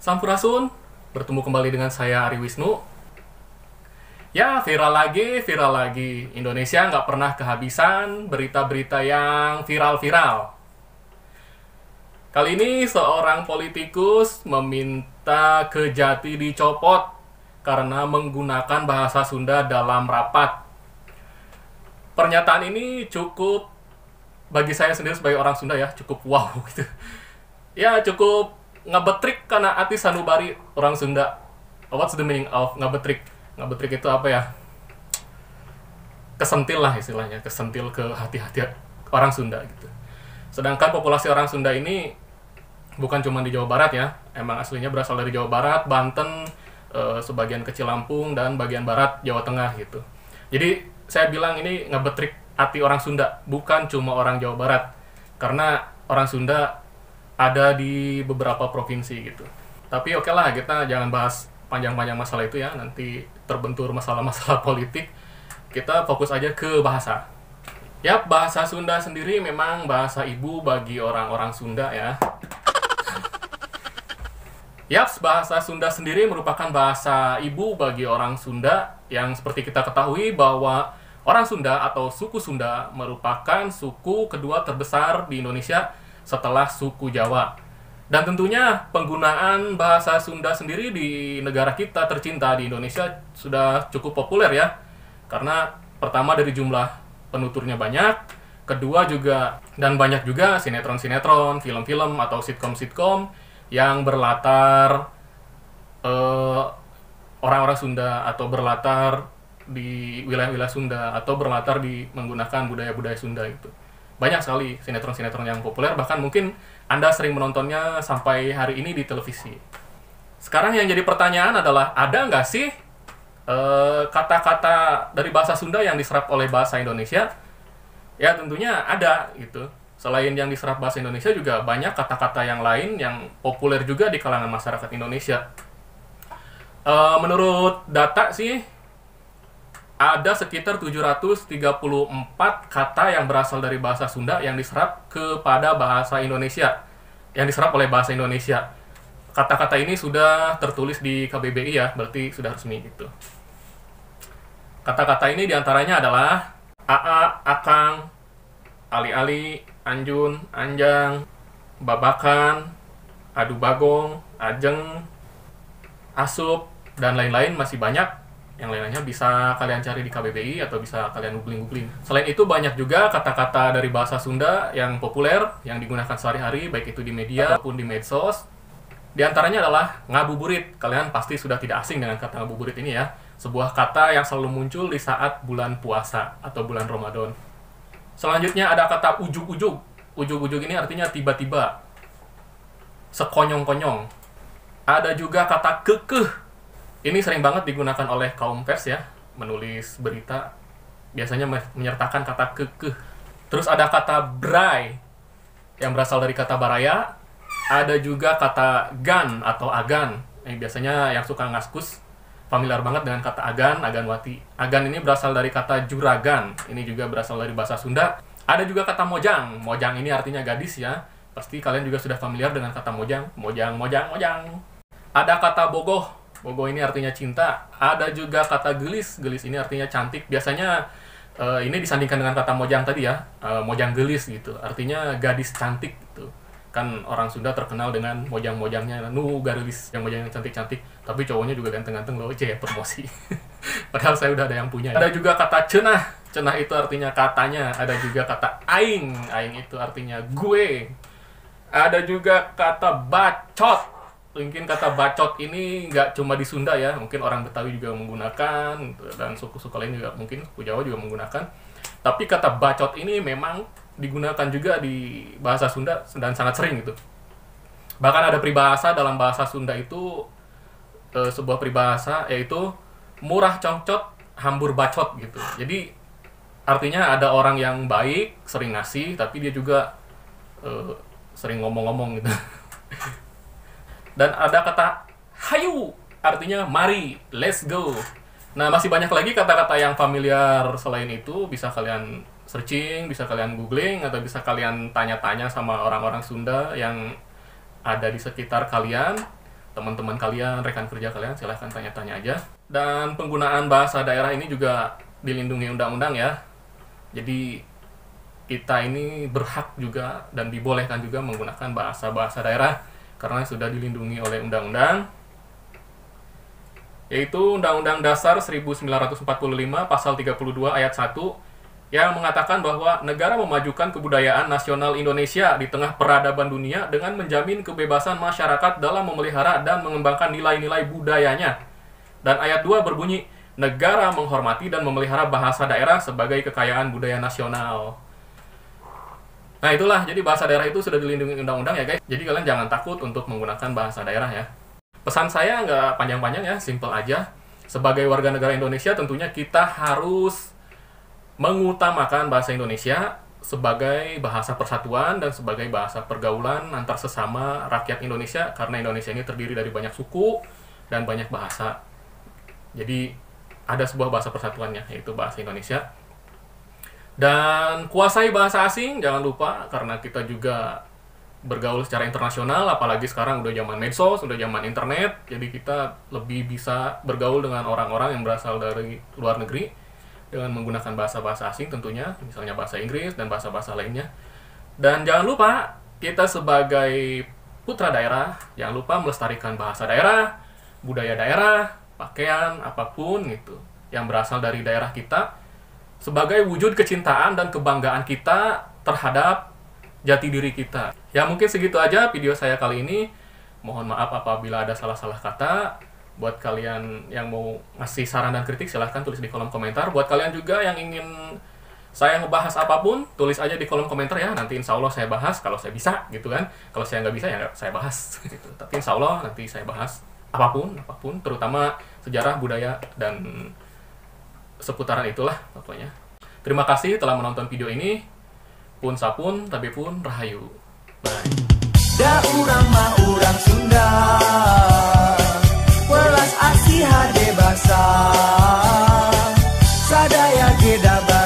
Sampurasun, bertemu kembali dengan saya Ari Wisnu. Ya, viral lagi. Indonesia nggak pernah kehabisan berita-berita yang viral-viral. Kali ini seorang politikus meminta Kejati dicopot karena menggunakan bahasa Sunda dalam rapat. Pernyataan ini cukup, bagi saya sendiri sebagai orang Sunda ya, cukup wow gitu. Ya, cukup ngebetrik karena ati sanubari orang Sunda. What's the meaning of ngebetrik? Ngebetrik itu apa ya? Kesentil lah istilahnya, kesentil ke hati-hati orang Sunda gitu. Sedangkan populasi orang Sunda ini bukan cuma di Jawa Barat ya, emang aslinya berasal dari Jawa Barat, Banten, sebagian kecil Lampung, dan bagian barat Jawa Tengah gitu. Jadi saya bilang ini ngebetrik hati orang Sunda, bukan cuma orang Jawa Barat. Karena orang Sunda ada di beberapa provinsi gitu. Tapi oke lah, kita jangan bahas panjang-panjang masalah itu ya, nanti terbentur masalah-masalah politik. Kita fokus aja ke bahasa. Yap, bahasa Sunda sendiri memang bahasa ibu bagi orang-orang Sunda ya. Yaps, bahasa Sunda sendiri merupakan bahasa ibu bagi orang Sunda yang seperti kita ketahui bahwa orang Sunda atau suku Sunda merupakan suku kedua terbesar di Indonesia setelah suku Jawa. Dan tentunya penggunaan bahasa Sunda sendiri di negara kita tercinta di Indonesia sudah cukup populer ya. Karena pertama dari jumlah penuturnya banyak, kedua juga dan banyak juga sinetron-sinetron, film-film atau sitkom-sitkom yang berlatar orang-orang Sunda atau berlatar di wilayah-wilayah Sunda atau berlatar di menggunakan budaya-budaya Sunda itu. Banyak sekali sinetron-sinetron yang populer, bahkan mungkin Anda sering menontonnya sampai hari ini di televisi. Sekarang yang jadi pertanyaan adalah, ada nggak sih kata-kata dari bahasa Sunda yang diserap oleh bahasa Indonesia? Ya tentunya ada gitu. Selain yang diserap bahasa Indonesia juga banyak kata-kata yang lain yang populer juga di kalangan masyarakat Indonesia. Menurut data sih, ada sekitar 734 kata yang berasal dari bahasa Sunda yang diserap kepada bahasa Indonesia, yang diserap oleh bahasa Indonesia. Kata-kata ini sudah tertulis di KBBI ya, berarti sudah resmi gitu. Kata-kata ini diantaranya adalah aa, akang, ali-ali, anjun, anjang, babakan, adu bagong, ajeng, asup, dan lain-lain masih banyak. Yang lainnya bisa kalian cari di KBBI atau bisa kalian googling-googling. Selain itu banyak juga kata-kata dari bahasa Sunda yang populer, yang digunakan sehari-hari, baik itu di media ataupun di medsos. Di antaranya adalah ngabuburit. Kalian pasti sudah tidak asing dengan kata ngabuburit ini ya. Sebuah kata yang selalu muncul di saat bulan puasa atau bulan Ramadan. Selanjutnya ada kata ujug-ujug. Ujug-ujug ini artinya tiba-tiba, sekonyong-konyong. Ada juga kata kekeh. Ini sering banget digunakan oleh kaum pers ya, menulis berita, biasanya menyertakan kata kekeh. Terus ada kata bray, yang berasal dari kata baraya. Ada juga kata gan atau agan, yang biasanya yang suka ngaskus, familiar banget dengan kata agan, aganwati. Agan ini berasal dari kata juragan, ini juga berasal dari bahasa Sunda. Ada juga kata mojang, mojang ini artinya gadis ya. Pasti kalian juga sudah familiar dengan kata mojang, mojang, mojang, mojang. Ada kata bogoh. Bogoh ini artinya cinta. Ada juga kata gelis. Gelis ini artinya cantik. Biasanya ini disandingkan dengan kata mojang tadi ya. Mojang gelis gitu. Artinya gadis cantik gitu. Kan orang Sunda terkenal dengan mojang-mojangnya. Garis yang mojang yang cantik-cantik. Tapi cowoknya juga ganteng-ganteng loh. Promosi. Padahal saya udah ada yang punya. Ada juga kata cenah. Cenah itu artinya katanya. Ada juga kata aing. Aing itu artinya gue. Ada juga kata bacot. Mungkin kata bacot ini nggak cuma di Sunda ya, mungkin orang Betawi juga menggunakan, dan suku-suku lain juga mungkin, suku Jawa juga menggunakan. Tapi kata bacot ini memang digunakan juga di bahasa Sunda dan sangat sering gitu. Bahkan ada peribahasa dalam bahasa Sunda itu, sebuah peribahasa yaitu murah congcot, hambur bacot gitu. Jadi artinya ada orang yang baik, sering ngasih, tapi dia juga sering ngomong-ngomong gitu. Dan ada kata hayu, artinya mari, let's go. Nah, masih banyak lagi kata-kata yang familiar selain itu. Bisa kalian searching, bisa kalian googling, atau bisa kalian tanya-tanya sama orang-orang Sunda yang ada di sekitar kalian. teman-teman kalian, rekan kerja kalian, silahkan tanya-tanya aja. Dan penggunaan bahasa daerah ini juga dilindungi undang-undang ya. Jadi kita ini berhak juga dan dibolehkan juga menggunakan bahasa-bahasa daerah karena sudah dilindungi oleh undang-undang, yaitu Undang-Undang Dasar 1945 Pasal 32 Ayat 1 yang mengatakan bahwa negara memajukan kebudayaan nasional Indonesia di tengah peradaban dunia dengan menjamin kebebasan masyarakat dalam memelihara dan mengembangkan nilai-nilai budayanya. Dan ayat 2 berbunyi, negara menghormati dan memelihara bahasa daerah sebagai kekayaan budaya nasional. Nah itulah, jadi bahasa daerah itu sudah dilindungi undang-undang ya guys. Jadi kalian jangan takut untuk menggunakan bahasa daerah ya. Pesan saya nggak panjang-panjang ya, simple aja. Sebagai warga negara Indonesia tentunya kita harus mengutamakan bahasa Indonesia sebagai bahasa persatuan dan sebagai bahasa pergaulan antar sesama rakyat Indonesia, karena Indonesia ini terdiri dari banyak suku dan banyak bahasa. Jadi ada sebuah bahasa persatuannya, yaitu bahasa Indonesia. Dan kuasai bahasa asing, jangan lupa, karena kita juga bergaul secara internasional, apalagi sekarang udah zaman medsos, udah zaman internet, jadi kita lebih bisa bergaul dengan orang-orang yang berasal dari luar negeri dengan menggunakan bahasa-bahasa asing tentunya, misalnya bahasa Inggris dan bahasa-bahasa lainnya. Dan jangan lupa, kita sebagai putra daerah, jangan lupa melestarikan bahasa daerah, budaya daerah, pakaian, apapun gitu, yang berasal dari daerah kita, sebagai wujud kecintaan dan kebanggaan kita terhadap jati diri kita. Ya mungkin segitu aja video saya kali ini. Mohon maaf apabila ada salah-salah kata. Buat kalian yang mau ngasih saran dan kritik, silahkan tulis di kolom komentar. Buat kalian juga yang ingin saya ngebahas apapun, tulis aja di kolom komentar ya. Nanti insya Allah saya bahas, kalau saya bisa gitu kan. Kalau saya nggak bisa ya saya bahas gitu. Tapi insya Allah nanti saya bahas apapun, terutama sejarah, budaya, dan seputaran itulah pokoknya. Terima kasih telah menonton video ini. Pun sapun, tapi pun rahayu. Bye. Da urang mah urang Sunda, welas asih hade basa, sadaya ge da